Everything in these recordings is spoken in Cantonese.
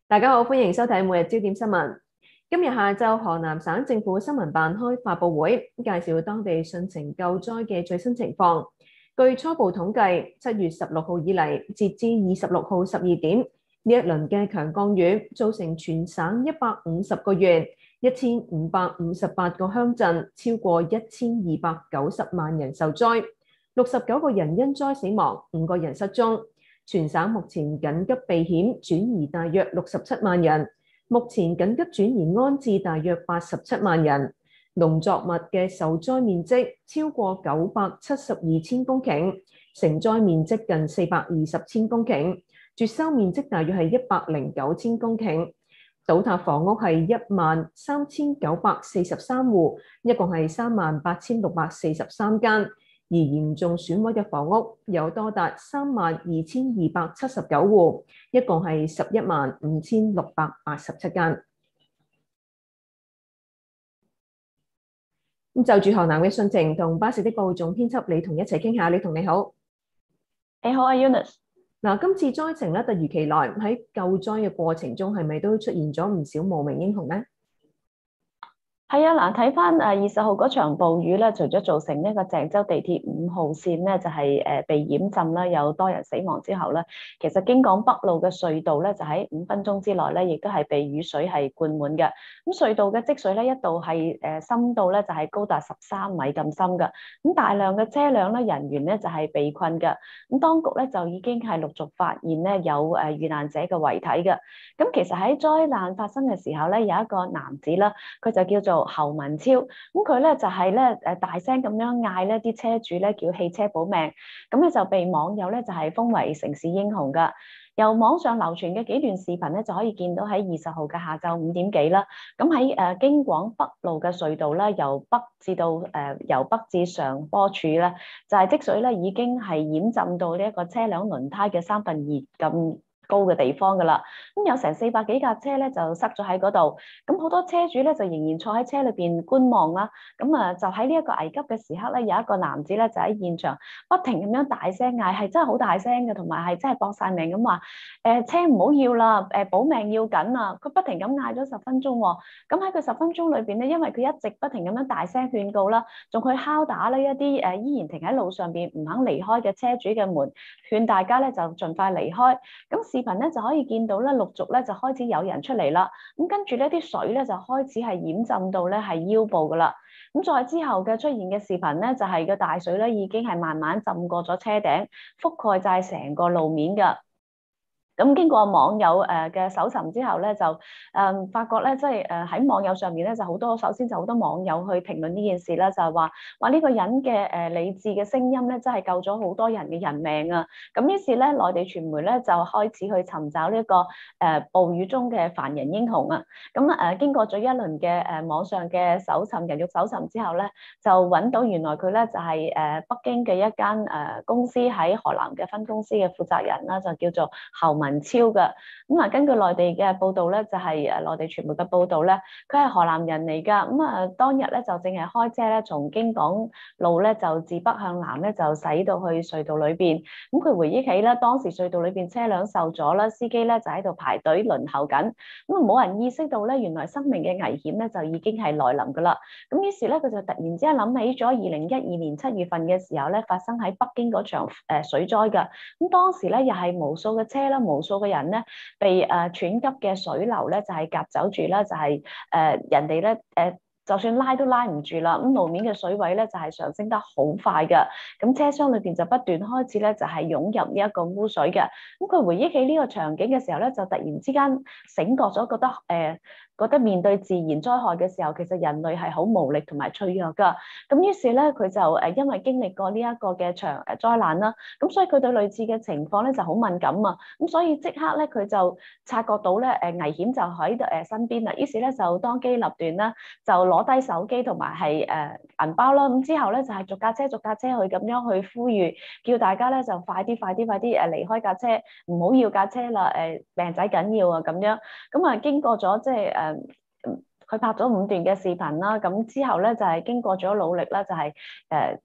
大家好，歡迎收睇每日焦點新聞。今日下晝，河南省政府新聞辦開發佈會，介紹當地汛情救災嘅最新情況。據初步統計，7月16號以嚟，截至26號12點，呢一輪嘅強降雨造成全省150個縣、1558個鄉鎮，超過1290萬人受災，69個人因災死亡，5個人失蹤。全省目前緊急避險轉移大約67萬人，目前緊急轉移安置大約87萬人。農作物嘅受災面積超過972千公頃，成災面積近420千公頃，絕收面積大約係109千公頃。倒塌房屋係13943戶，一共係38643間。而嚴重損毀嘅房屋有多達32279戶，一共係115687間。咁就住河南嘅汛情，同巴士的報總編輯李彤一齊傾下。李彤你好。 你好啊，Eunice。 嗱，今次災情咧突如其來，喺救災嘅過程中係咪都出現咗唔少無名英雄呢？ 係啊，嗱，睇翻20號嗰場暴雨咧，除咗造成呢個鄭州地鐵5號線咧就係被淹浸啦，有多人死亡之後咧，其實京廣北路嘅隧道咧就喺5分鐘之內咧，亦都係被雨水係灌滿嘅。咁隧道嘅積水咧一度係深度咧就係高達13米咁深嘅。咁大量嘅車輛咧、人員咧就係被困嘅。咁當局咧就已經係陸續發現咧有遇難者嘅遺體嘅。咁其實喺災難發生嘅時候咧，有一個男子啦，佢就叫做侯文超，咁佢咧就係咧大聲咁樣嗌咧啲車主咧叫汽車保命，咁咧就被網友咧就係封為城市英雄噶。由網上流傳嘅幾段視頻咧就可以見到喺20號嘅下晝5點幾啦，咁喺京廣北路嘅隧道咧由北至上坡處咧就係積水咧已經係淹浸到呢一個車輛輪胎嘅2/3咁高嘅地方噶啦，咁有成400幾架車咧就塞咗喺嗰度，咁好多車主咧就仍然坐喺車裏邊觀望啦，咁就喺呢一個危急嘅時刻咧，有一個男子咧就喺現場不停咁樣大聲嗌，係真係好大聲嘅，同埋係真係搏晒命咁話，車唔好要啦，保命要緊啊！佢不停咁嗌咗10分鐘喎，咁喺佢10分鐘裏邊咧，因為佢一直不停咁樣大聲勸告啦，仲去敲打呢一啲依然停喺路上邊唔肯離開嘅車主嘅門，勸大家咧就盡快離開。咁視頻咧就可以見到咧，陸續咧就開始有人出嚟啦。咁跟住呢啲水咧就開始係淹浸到咧係腰部噶啦。咁再之後嘅出現嘅視頻咧，就係個大水咧已經係慢慢浸過咗車頂，覆蓋晒成個路面噶。咁經過網友嘅搜尋之後咧，就發覺咧，即係喺網友上面咧，就好多，首先就好多網友去評論呢件事啦，就係話呢個人嘅理智嘅聲音咧，真係救咗好多人嘅人命啊！咁於是咧，內地傳媒咧就開始去尋找呢一個暴雨中嘅凡人英雄啊！咁經過咗一輪嘅網上嘅搜尋、人肉搜尋之後咧，就揾到原來佢咧就係北京嘅一間公司喺河南嘅分公司嘅負責人啦，就叫做侯文超嘅。咁啊，根據內地嘅報道咧，就係內地傳媒嘅報道咧，佢係河南人嚟㗎。咁啊，當日咧就正係開車咧，從京廣路咧就自北向南咧就駛到去隧道裏邊。咁佢回憶起咧，當時隧道裏邊車輛受阻啦，司機咧就喺度排隊輪候緊。咁啊，冇人意識到咧，原來生命嘅危險咧就已經係來臨㗎啦。咁於是咧，佢就突然之間諗起咗2012年7月份嘅時候咧，發生喺北京嗰場水災㗎。咁當時咧又係無數嘅車啦，無數嘅人咧被湍急嘅水流咧就係夾走住啦，就係人哋咧就算拉都拉唔住啦，咁路面嘅水位咧就係上升得好快嘅，咁車廂裏邊就不斷開始咧就係湧入呢一個污水嘅，咁佢回憶起呢個場景嘅時候咧，就突然之間醒覺咗，覺得面對自然災害嘅時候，其實人類係好無力同埋脆弱噶。咁於是咧，佢就因為經歷過呢一個嘅災難啦，咁所以佢對類似嘅情況咧就好敏感啊。咁所以即刻咧，佢就察覺到咧危險就喺身邊啦。於是咧就當機立斷啦，就攞低手機同埋係銀包啦。咁之後咧就係逐架車去咁樣去呼籲，叫大家咧就快啲離開架車，唔好要架車啦。命仔緊要啊咁樣。咁啊經過咗即係佢拍咗5段嘅視頻啦，咁之後咧就係經過咗努力啦，就係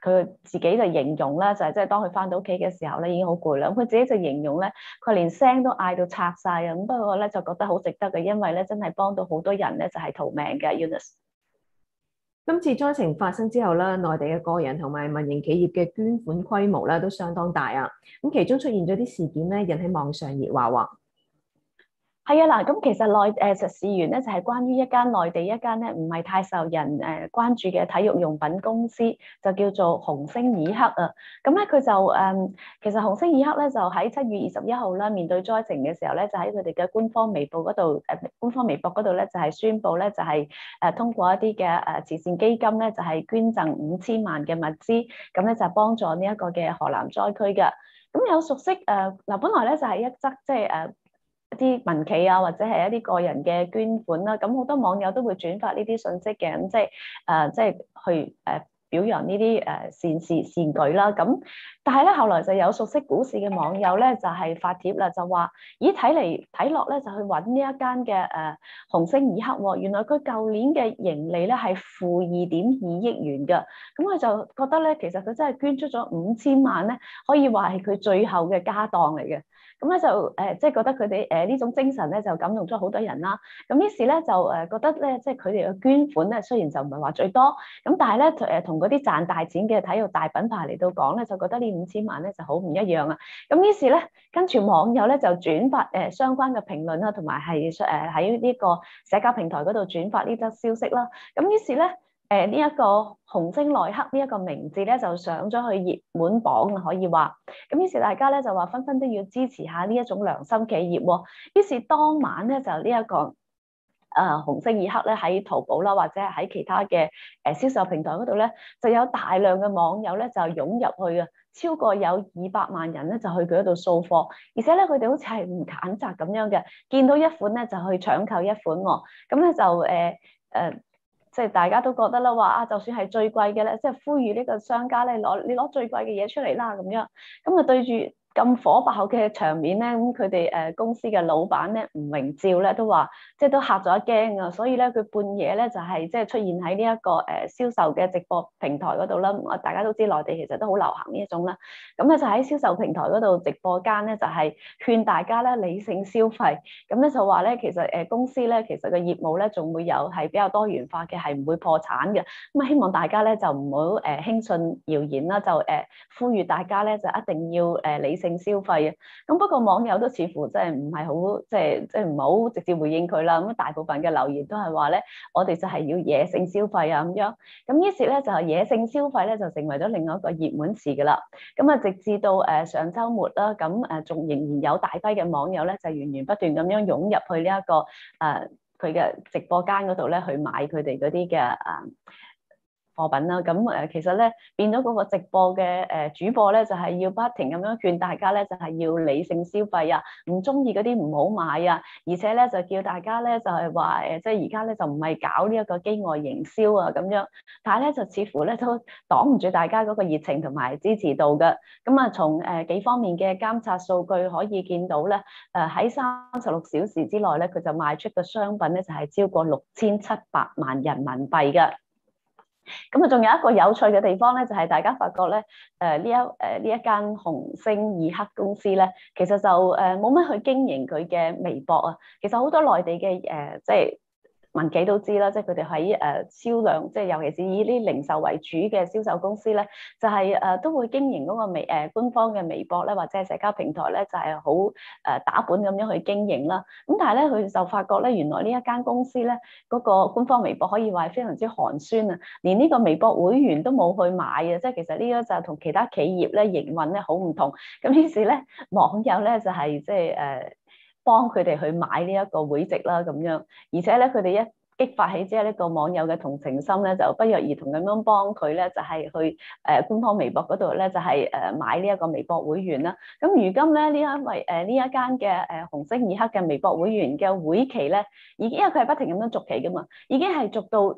佢自己就形容咧，就係即係當佢翻到屋企嘅時候咧，已經好攰啦。咁佢自己就形容咧，佢連聲都嗌到拆晒啊！咁不過咧就覺得好值得嘅，因為咧真係幫到好多人咧，就係逃命嘅。Eunice。 今次災情發生之後咧，內地嘅個人同埋民營企業嘅捐款規模咧都相當大啊！咁其中出現咗啲事件咧，引起網上熱話喎。 係啊，嗱，咁其實實事源咧就係關於一間內地一間咧唔係太受人關注嘅體育用品公司，就叫做鴻星爾克啊。咁咧佢就其實鴻星爾克咧就喺7月21號啦，面對災情嘅時候咧，就喺佢哋嘅官方微博嗰度官方微博嗰度咧就係宣布咧就係通過一啲嘅慈善基金咧就係捐贈5000萬嘅物資，咁咧就幫助呢一個嘅河南災區嘅。咁有熟悉嗱，本來咧就係一則即係一啲民企啊，或者係一啲個人嘅捐款啦，咁好多網友都會轉發呢啲信息嘅，咁即係去表揚呢啲善事善舉啦。咁但係咧後來就有熟悉股市嘅網友咧就係發帖啦，就話咦睇嚟睇落咧就去揾呢一間嘅鴻星爾克喎，原來佢舊年嘅盈利咧係-2.2億元㗎，咁佢就覺得咧其實佢真係捐出咗5000萬咧，可以話係佢最後嘅家當嚟嘅。咁咧就即係覺得佢哋呢種精神咧就感動咗好多人啦。咁於是咧就覺得咧，即係佢哋嘅捐款咧，雖然就唔係話最多，咁但係咧同嗰啲賺大錢嘅體育大品牌嚟到講咧，就覺得呢5000萬咧就好唔一樣啊。咁於是咧，跟住網友咧就轉發相關嘅評論啦，同埋係喺呢個社交平台嗰度轉發呢則消息啦。咁於是咧。呢一個鴻星來克呢一個名字咧就上咗去熱門榜，可以話咁，於是大家咧就話紛紛都要支持下呢一種良心企業喎。於是當晚咧就呢一個鴻星爾克咧喺淘寶啦，或者係喺其他嘅銷售平台嗰度咧，就有大量嘅網友咧就湧入去啊，超過有200萬人咧就去佢嗰度掃貨，而且咧佢哋好似係唔揀擇咁樣嘅，見到一款咧就去搶購一款喎。咁咧就即係大家都覺得啦，話啊，就算係最貴嘅咧，即係呼籲呢個商家咧攞最貴嘅嘢出嚟啦，咁樣咁啊對住咁火爆嘅場面咧，咁佢哋公司嘅老闆咧吳榮照咧都話，即係都嚇咗一驚啊！所以咧佢半夜咧就係即係出現喺呢一個銷售嘅直播平台嗰度啦。大家都知內地其實都好流行呢一種啦。咁咧就喺銷售平台嗰度直播間咧就係勸大家咧理性消費。咁咧就話咧其實公司咧其實嘅業務咧仲會有係比較多元化嘅，係唔會破產嘅。咁啊希望大家咧就唔好輕信謠言啦，就呼籲大家咧就一定要理性消費啊！咁不過網友都似乎即係唔係好即係唔係好直接回應佢啦。咁大部分嘅留言都係話咧，我哋就係要野性消費啊咁樣。咁於是咧就係野性消費咧就成為咗另外一個熱門詞㗎啦。咁啊直至到上週末啦，咁仲仍然有大批嘅網友咧就源源不斷咁樣湧入去呢一個佢嘅直播間嗰度咧去買佢哋嗰啲嘅貨品啦。咁其實咧變咗嗰個直播嘅主播咧就係要不停咁樣勸大家咧就係要理性消費啊，唔中意嗰啲唔好買啊，而且咧就叫大家咧就係話即係而家咧就唔係搞呢一個飢餓營銷啊咁樣，但係咧就似乎咧都擋唔住大家嗰個熱情同埋支持度嘅。咁啊從幾方面嘅監察數據可以見到咧，喺36小時之內咧佢就賣出嘅商品咧就係超過6700萬人民幣嘅。咁啊，仲有一個有趣嘅地方咧，就係大家發覺咧，呢一間鴻星爾克公司咧，其實就冇乜去經營佢嘅微博啊。其實好多內地嘅即係民企都知啦，即係佢哋喺銷量，即係尤其是以啲零售為主嘅銷售公司咧，就係都會經營嗰個官方嘅微博咧，或者係社交平台咧，就係好打本咁樣去經營啦。咁但係咧，佢就發覺咧，原來呢一間公司咧，嗰個官方微博可以話係非常之寒酸啊，連呢個微博會員都冇去買啊！即係其實呢個就同其他企業咧營運咧好唔同。咁於是咧，網友咧就係即係幫佢哋去買呢一個會籍啦，咁樣，而且咧佢哋一激發起之後呢個網友嘅同情心咧，就不約而同咁樣幫佢咧，就係去官方微博嗰度咧，就係買呢一個微博會員啦。咁如今咧呢一間嘅鴻星爾克嘅微博會員嘅會期咧，已經因為佢係不停咁樣續期噶嘛，已經係續到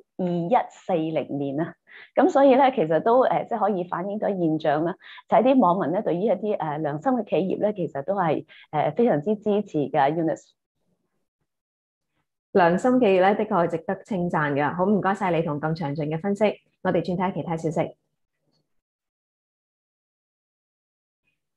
2140年啦。咁所以咧，其實都即係可以反映到現象啦，就係啲網民咧對於一啲良心嘅企業咧，其實都係非常之支持嘅。Eunice。 良心企業咧，的確係值得稱讚嘅。好，唔該晒你同咁詳盡嘅分析。我哋轉睇其他消息。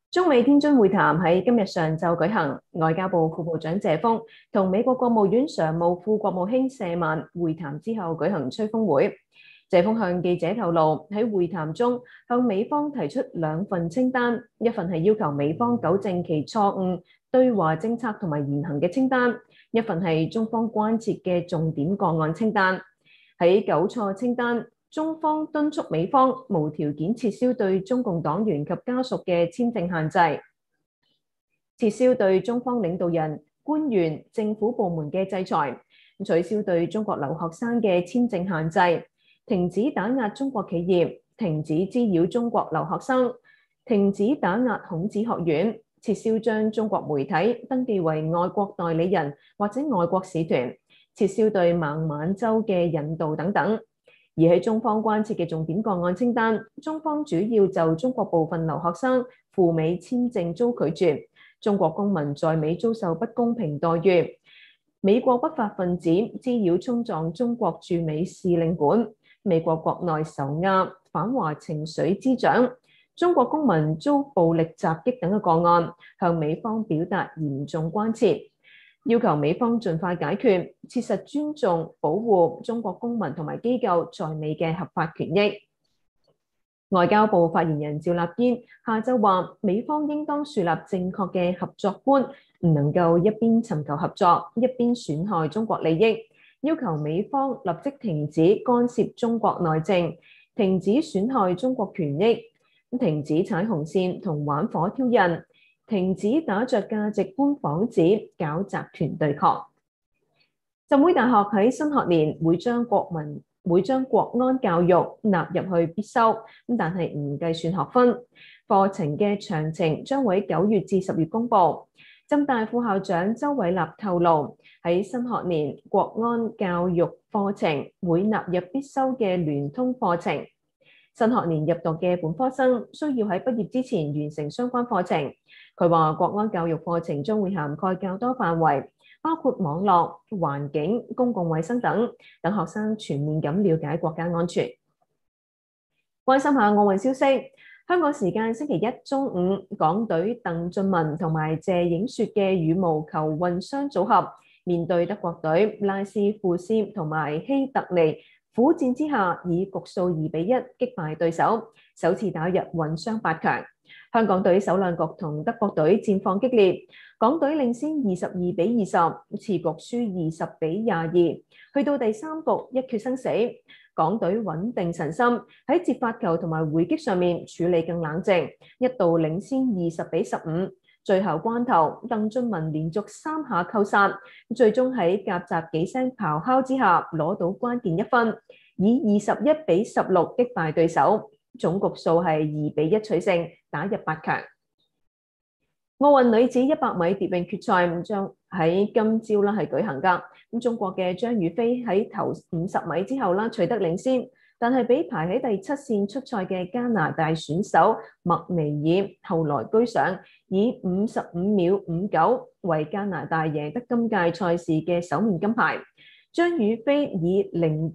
中美天津會談喺今日上晝舉行，外交部副部長謝鋒同美國國務院常務副國務卿謝曼會談之後舉行吹風會。謝鋒向記者透露，喺會談中向美方提出2份清單，一份係要求美方糾正其錯誤對華政策同埋言行嘅清單，一份係中方關切嘅重點個案清單。喺糾錯清單，中方敦促美方無條件撤銷對中共黨員及家屬嘅簽證限制，撤銷對中方領導人、官員、政府部門嘅制裁，取消對中國留學生嘅簽證限制，停止打壓中國企業，停止滋擾中國留學生，停止打壓孔子學院，撤銷將中國媒體登記為外國代理人或者外國使團，撤銷對孟晚舟嘅引渡等等。而喺中方關切嘅重點個案清單，中方主要就中國部分留學生赴美簽證遭拒絕，中國公民在美遭受不公平待遇，美國不法分子滋擾衝撞中國駐美使領館，美國國內受壓反華情緒滋長，中國公民遭暴力襲擊等嘅個案，向美方表達嚴重關切，要求美方盡快解決，切實尊重保護中國公民同埋機構在美嘅合法權益。外交部發言人趙立堅下晝話，美方應當樹立正確嘅合作觀，唔能夠一邊尋求合作，一邊損害中國利益，要求美方立即停止干涉中國內政，停止損害中國權益，停止踩紅線同玩火挑釁，停止打着價值觀幌子搞集團對抗。浸會大學喺新學年會將國安教育納入去必修，但係唔計算學分。課程嘅詳情將會9月至10月公佈。浸大副校長周偉立透露，喺新學年國安教育課程會納入必修嘅聯通課程。新學年入讀嘅本科生需要喺畢業之前完成相關課程。佢話國安教育課程將會涵蓋較多範圍，包括網絡、環境、公共衛生等學生全面咁了解國家安全。關心下奧運消息，香港時間星期一中午，港隊鄧俊文同埋謝影雪嘅羽毛球混雙組合面對德國隊拉斯庫斯同埋希特尼，苦戰之下以局數2-1擊敗對手，首次打入混雙8強。香港隊首兩局同德國隊戰況激烈，港隊領先22-20，次局輸20-22，去到第三局一決生死。港隊穩定神心，喺接發球同埋回擊上面處理更冷靜，一度領先20-15。最後關頭，鄧俊文連續3下扣殺，最終喺夾雜幾聲咆哮之下攞到關鍵1分，以21-16擊敗對手，總局數係2-1取勝，打入8強。奧運女子100米蝶泳決賽將喺今朝係舉行㗎。中國嘅張雨霏喺頭50米之後取得領先，但係比排喺第7線出賽嘅加拿大選手麥尼爾後來居上，以55秒59為加拿大贏得今屆賽事嘅首面金牌。張雨霏以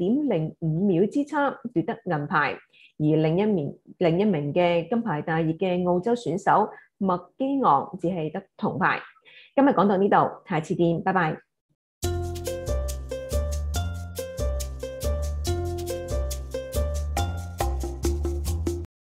0.05秒之差奪得銀牌，而另一名嘅金牌大熱嘅澳洲選手麥基昂只係得銅牌。今日講到呢度，下次見，拜拜。